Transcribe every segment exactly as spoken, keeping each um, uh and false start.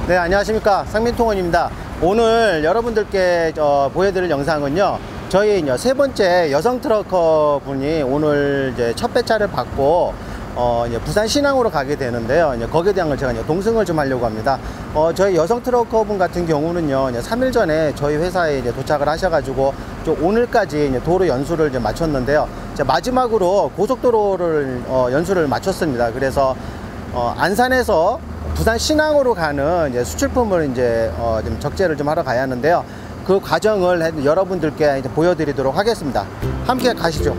네, 안녕하십니까. 상민통원입니다. 오늘 여러분들께 어, 보여드릴 영상은요, 저희 이제 세 번째 여성 트러커 분이 오늘 이제 첫 배차를 받고 어, 이제 부산 신항으로 가게 되는데요. 이제 거기에 대한 걸 제가 이제 동승을 좀 하려고 합니다. 어, 저희 여성 트러커 분 같은 경우는요, 이제 삼 일 전에 저희 회사에 이제 도착을 하셔가지고 좀 오늘까지 이제 도로 연수를 이제 마쳤는데요. 이제 마지막으로 고속도로를 어, 연수를 마쳤습니다. 그래서 어, 안산에서 부산 신항으로 가는 이제 수출품을 이제 어, 좀 적재를 좀 하러 가야 하는데요. 그 과정을 여러분들께 이제 보여드리도록 하겠습니다. 함께 가시죠.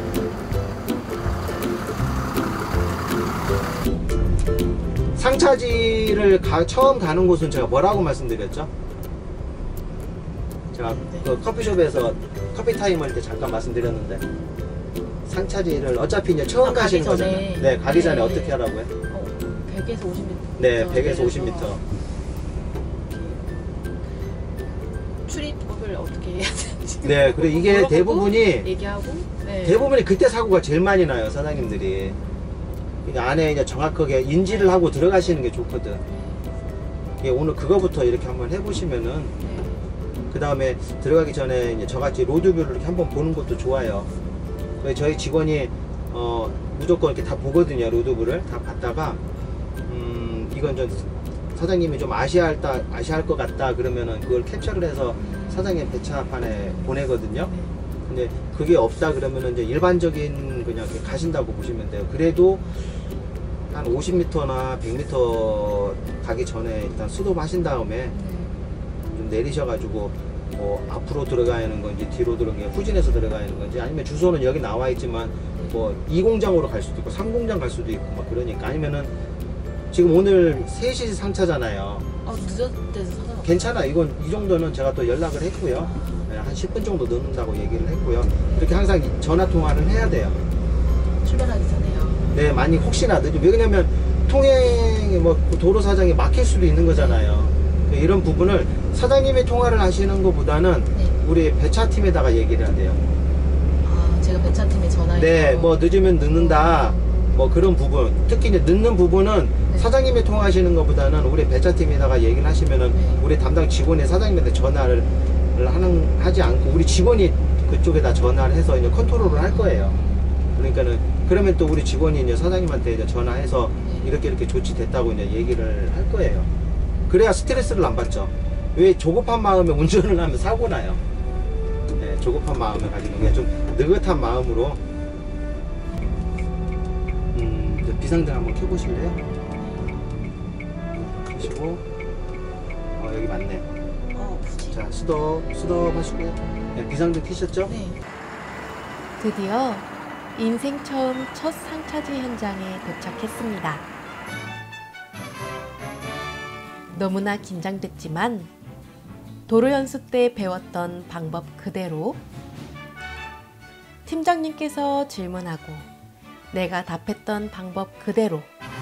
상차지를 가, 처음 가는 곳은 제가 뭐라고 말씀드렸죠? 제가 그 커피숍에서 커피 타임 할 때 잠깐 말씀드렸는데, 상차지를 어차피 이제 처음 아, 가시는 가기 거잖아요. 네, 가기 전에 네. 어떻게 하라고요? 어, 백에서 오십 미터. 네, 백에서 오십 미터. 출입법을 어떻게 해야 되는지. 네, 그리고 이게 대부분이 얘기하고. 네. 대부분이 그때 사고가 제일 많이 나요, 사장님들이. 그러니까 안에 이제 정확하게 인지를 하고 들어가시는 게 좋거든. 예, 오늘 그거부터 이렇게 한번 해보시면은, 네. 그 다음에 들어가기 전에 이제 저같이 로드뷰를 이렇게 한번 보는 것도 좋아요. 저희 직원이 어, 무조건 이렇게 다 보거든요, 로드뷰를 다 봤다가, 음, 이건 좀 사장님이 좀 아시아할, 아시아할 것 같다 그러면은 그걸 캡처를 해서 사장님 배차판에 보내거든요. 근데 그게 없다 그러면은 이제 일반적인 그냥 이렇게 가신다고 보시면 돼요. 그래도 한 오십 미터나 백 미터 가기 전에 일단 스톱 하신 다음에 좀 내리셔가지고 뭐 앞으로 들어가는 건지 뒤로 들어가는 건지 후진해서 들어가는 건지, 아니면 주소는 여기 나와 있지만 뭐 이 공장으로 갈 수도 있고 삼 공장 갈 수도 있고 막 그러니까, 아니면은 지금 오늘 세 시 상차잖아요. 아, 늦었대서 상관없어요. 괜찮아. 이건 이 정도는 제가 또 연락을 했고요. 한 십 분 정도 늦는다고 얘기를 했고요. 이렇게 항상 전화 통화를 해야 돼요. 출발하기 전에요. 네, 많이 혹시나 늦으면, 왜냐면 통행이 뭐 도로 사정이 막힐 수도 있는 거잖아요. 이런 부분을 사장님이 통화를 하시는 것보다는 네. 우리 배차팀에다가 얘기를 해야 돼요. 아, 제가 배차팀에 전화해서. 네, 뭐 늦으면 늦는다, 뭐 그런 부분, 특히 이제 늦는 부분은 네. 사장님이 통화하시는 것보다는 우리 배차팀에다가 얘기를 하시면은 네. 우리 담당 직원이 사장님한테 전화를 하는 하지 않고 우리 직원이 그쪽에다 전화를 해서 이제 컨트롤을 할 거예요. 그러니까는 그러면 또 우리 직원이 이제 사장님한테 이제 전화해서 네. 이렇게 이렇게 조치됐다고 이제 얘기를 할 거예요. 그래야 스트레스를 안 받죠. 왜 조급한 마음에 운전을 하면 사고 나요. 네, 조급한 마음을 가지고 그냥 좀 느긋한 마음으로. 음, 비상등 한번 켜보실래요? 켜시고, 어, 여기 맞네. 어, 굳이. 자, 스톱, 스톱 하시고요. 네, 비상등 켜셨죠? 네. 드디어 인생 처음 첫 상차지 현장에 도착했습니다. 너무나 긴장됐지만 도로 연수 때 배웠던 방법 그대로 팀장님께서 질문하고 내가 답했던 방법 그대로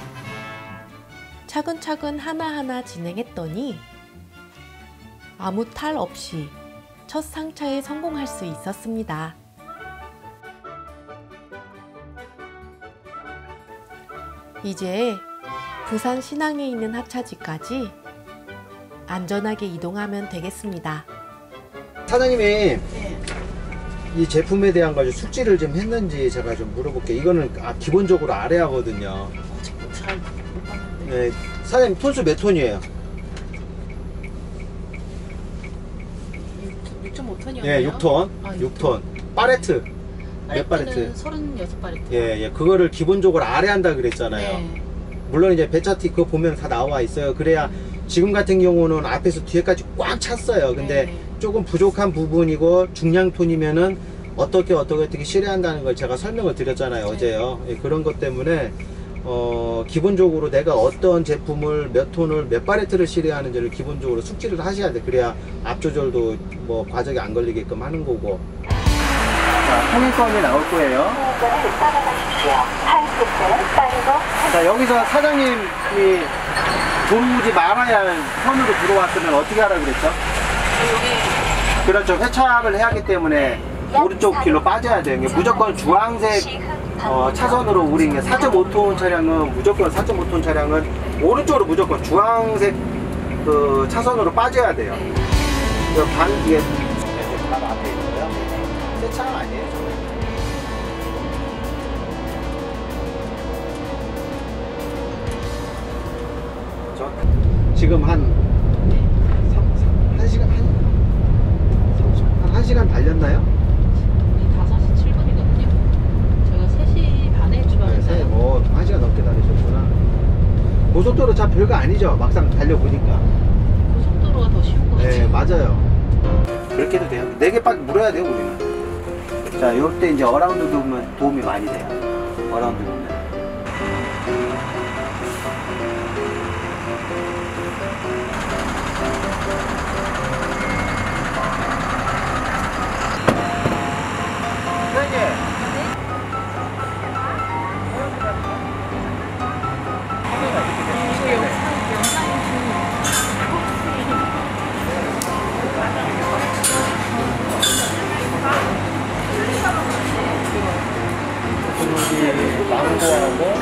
차근차근 하나하나 진행했더니 아무 탈 없이 첫 상차에 성공할 수 있었습니다. 이제 부산 신항에 있는 하차지까지 안전하게 이동하면 되겠습니다. 사장님이 네. 이 제품에 대한 걸 숙지를 좀 했는지 제가 좀 물어볼게요. 이거는 아, 기본적으로 알아야 하거든요. 어, 잘 못 봤는데. 네, 사장님 톤수 몇 톤이에요? 육 점 오 톤이었나요? 예, 육 톤. 아, 육 톤. 파레트. 몇 파레트? 파레트는 서른여섯 파레트. 예, 예. 그거를 기본적으로 알아야 한다 그랬잖아요. 네. 물론 이제 배차티 그거 보면 다 나와 있어요. 그래야 음. 지금 같은 경우는 앞에서 뒤에까지 꽉 찼어요. 근데 네. 조금 부족한 부분이고 중량 톤이면은 어떻게 어떻게 어떻게 실행한다는 걸 제가 설명을 드렸잖아요. 네. 어제요. 예, 그런 것 때문에 어, 기본적으로 내가 어떤 제품을 몇 톤을 몇 바레트를 실행하는지를 기본적으로 숙지를 하셔야 돼. 그래야 앞 조절도 뭐 과적이 안 걸리게끔 하는 거고. 자, 통행권이 나올 거예요. 자, 여기서 사장님이 들어오지 말아야 하는 선으로 들어왔으면 어떻게 하라 그랬죠? 여기. 그렇죠. 회차를 해야 하기 때문에 오른쪽 길로 빠져야 돼요. 무조건 주황색 어, 차선으로 우리 사 점 오 톤 차량은 무조건 사 점 오 톤 차량은 오른쪽으로 무조건 주황색 그 차선으로 빠져야 돼요. 네. 그 방 뒤에 바로 앞에 있어요. 새 차량 아니에요, 저는. 저 지금 한 삼, 삼, 한 시간 한 삼십, 한, 한 시간 달렸나요? 다섯 시 칠 분이거든요. 저희가 세 시 반에 출발했어요. 어, 한 시간 넘게 달리셨구나. 고속도로 차 별거 아니죠, 막상 달려보니까. 고속도로가 더 쉬운 것 네, 같아요. 맞아요. 그렇게 해도 돼요. 네 개밖에 물어야 돼요, 우리는. 자, 요럴 때 이제 어라운드 도우면 도움이 많이 돼요. 어라운드 도우면. 망고하고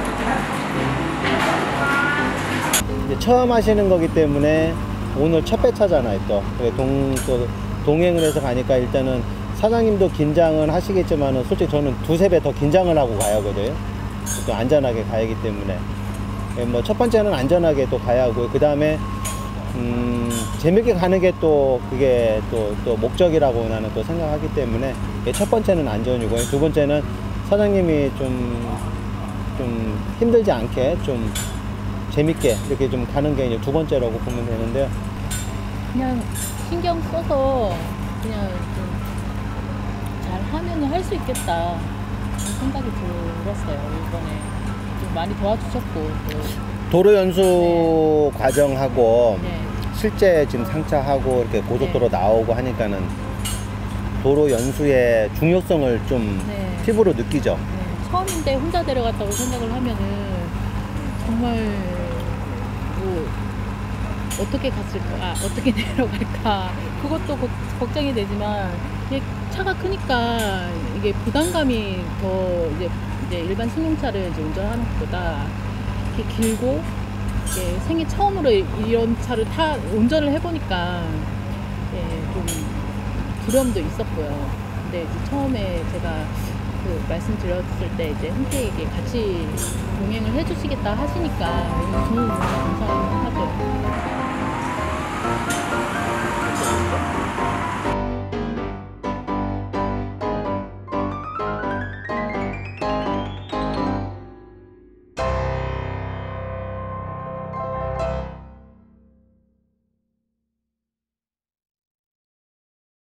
이제 처음 하시는 거기 때문에 오늘 첫 배차잖아요. 또 동, 또 동행을 해서 가니까 일단은 사장님도 긴장은 하시겠지만은 솔직히 저는 두세 배 더 긴장을 하고 가야 하거든요. 또 안전하게 가야 하기 때문에 뭐 첫 번째는 안전하게 또 가야 하고요. 그 다음에 음, 재밌게 가는 게 또 그게 또, 또 목적이라고 나는 또 생각하기 때문에 첫 번째는 안전이고 두 번째는 사장님이 좀, 좀 힘들지 않게 좀 재밌게 이렇게 좀 가는 게 이제 두 번째라고 보면 되는데요. 그냥 신경 써서 그냥 좀 잘 하면 할 수 있겠다 그런 생각이 들었어요. 이번에 좀 많이 도와주셨고 또. 도로 연수 네. 과정하고 네. 실제 지금 상차하고 이렇게 고속도로 네. 나오고 하니까는 도로 연수의 중요성을 좀 네. 피부로 느끼죠. 네. 처음인데 혼자 데려갔다고 생각을 하면은 정말 뭐 어떻게 갔을까, 아, 어떻게 내려갈까 그것도 고, 걱정이 되지만 이게 차가 크니까 이게 부담감이 더 이제, 이제 일반 승용차를 이제 운전하는 것보다 이렇게 길고 이렇게 생애 처음으로 이런 차를 타 운전을 해보니까 예, 좀 두려움도 있었고요. 근데 이제 처음에 제가 그 말씀드렸을 때 이제 흔쾌히 이게 같이 동행을 해주시겠다 하시니까 너무 감사합니다.